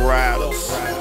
riders.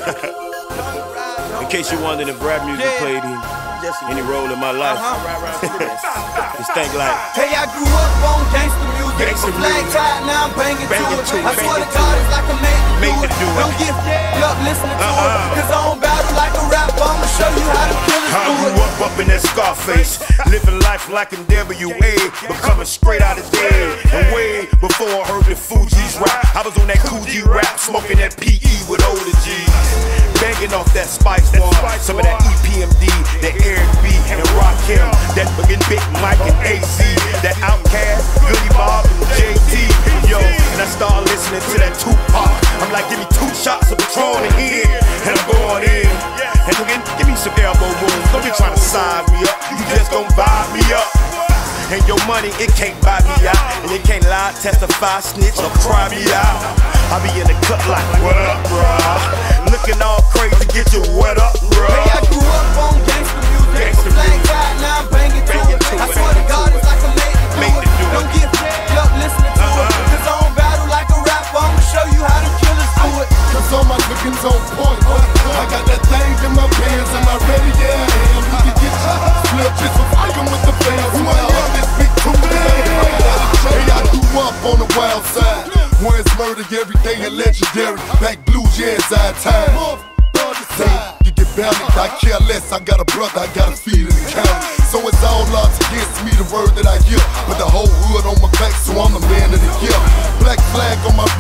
In case you're wondering if rap music played any role in my life, just think like, hey, I grew up on gangsta music. Flag tied, now I'm banging to it. I swear to God, it's like I'm made to do it. Don't get up listening to it, cause I don't battle like a rapper. I'ma show you how to kill it. I grew up in that Scarface, living life like in WA, becoming straight out of dead. And way before I heard the Fuji's rap, I was on that Coogee rap, smoking that PE with older G's, banging off that Spice One, some of that EPMD, that Eric B and Rakim, that fucking Big Mike and AZ, that Outkast, Goody Mob and JT, yo. And I started listening to that Tupac. I'm like, give me 2 shots of Patron in here, and I'm going in. And give me some elbow moves. Don't be trying to size me up. You just gon' vibe me up. And your money, it can't buy me out. And it can't lie, testify, snitch, or cry me out. I be in the cut like, what up, bruh? Looking all crazy, get you wet up, bruh. Hey, I grew up on gangsta music. Flag tied, now I'm banging to it. I swear to God, it's like I'm made to do it. Don't get up listening to it, cause I don't battle like a rapper. I'ma show you how to killers do it. Cause all my looking's on point. I got that thing in my pants, am I ready? Yeah, I am. You can get flip just for fighting with the fans. Who I am, this big too Hey, I grew up on the wild side. One's murder every day and legendary. Back blues, yeah, it's our time. You get bounded, I care less. I got a brother, I got a feet in the county. So it's all odds against me, the word that I hear. But the whole hood on my back, so I'm the man of the year. Black flag on my